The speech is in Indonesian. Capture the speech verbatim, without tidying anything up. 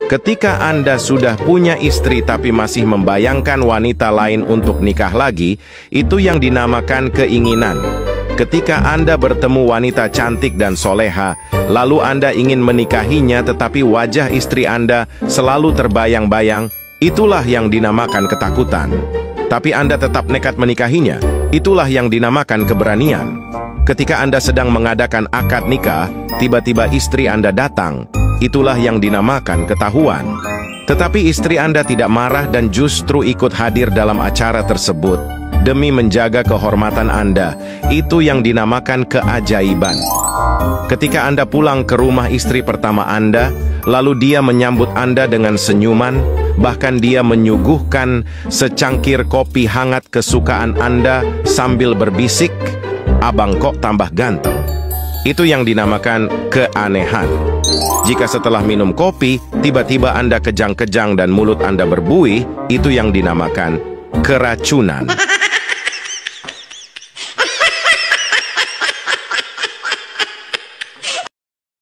Ketika Anda sudah punya istri tapi masih membayangkan wanita lain untuk nikah lagi, itu yang dinamakan keinginan. Ketika Anda bertemu wanita cantik dan soleha, lalu Anda ingin menikahinya tetapi wajah istri Anda selalu terbayang-bayang, itulah yang dinamakan ketakutan. Tapi Anda tetap nekat menikahinya, itulah yang dinamakan keberanian. Ketika Anda sedang mengadakan akad nikah, tiba-tiba istri Anda datang, itulah yang dinamakan ketahuan. Tetapi istri Anda tidak marah dan justru ikut hadir dalam acara tersebut demi menjaga kehormatan Anda. Itu yang dinamakan keajaiban. Ketika Anda pulang ke rumah istri pertama Anda, lalu dia menyambut Anda dengan senyuman, bahkan dia menyuguhkan secangkir kopi hangat kesukaan Anda sambil berbisik, "Abang kok tambah ganteng." Itu yang dinamakan keanehan. Jika setelah minum kopi, tiba-tiba Anda kejang-kejang dan mulut Anda berbuih, itu yang dinamakan keracunan.